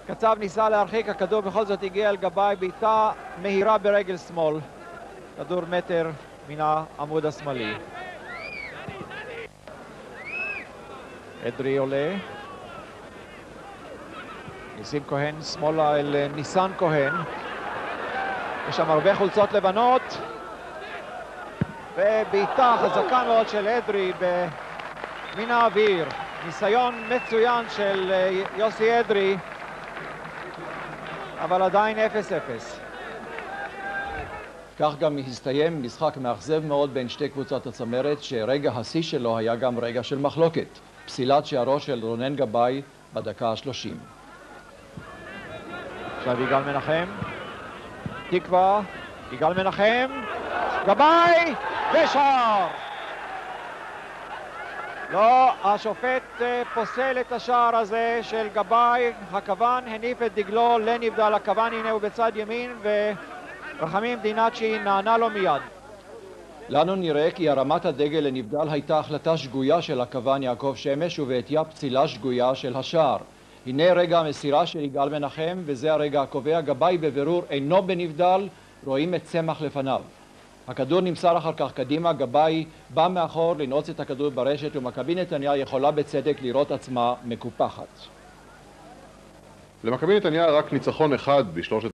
קצב ניסה להרחיק, הכדור בכל זאת הגיע אל גבאי, בעיטה מהירה ברגל שמאל. כדור מטר מן העמוד השמאלי. אדרי עולה. ניסים כהן שמאלה אל ניסן כהן. יש שם הרבה חולצות לבנות. ובעיטה חזקה מאוד של אדרי מן האוויר. ניסיון מצוין של יוסי אדרי, אבל עדיין 0-0. כך גם הסתיים משחק מאכזב מאוד בין שתי קבוצות הצמרת, שרגע השיא שלו היה גם רגע של מחלוקת. פסילת שערו של רונן גבאי בדקה ה-30. עכשיו יגאל מנחם. תקווה. יגאל מנחם. גבאי! ושער! לא, השופט פוסל את השער הזה של גבאי. הכוון הניף את דגלו לנבדל. הכוון הנה הוא בצד ימין, ורחמים דינצ'י נענה לו מיד. לנו נראה כי הרמת הדגל לנבדל הייתה החלטה שגויה של הכוון יעקב שמש, ובעטייה פצילה שגויה של השער. הנה רגע המסירה של יגאל מנחם, וזה הרגע הקובע. גבאי בבירור אינו בנבדל, רואים את צמח לפניו. הכדור נמסר אחר כך קדימה, גבאי בא מאחור לנעוץ את הכדור ברשת, ומכבי נתניה יכולה בצדק לראות עצמה מקופחת. למכבי נתניה רק ניצחון אחד בשלושת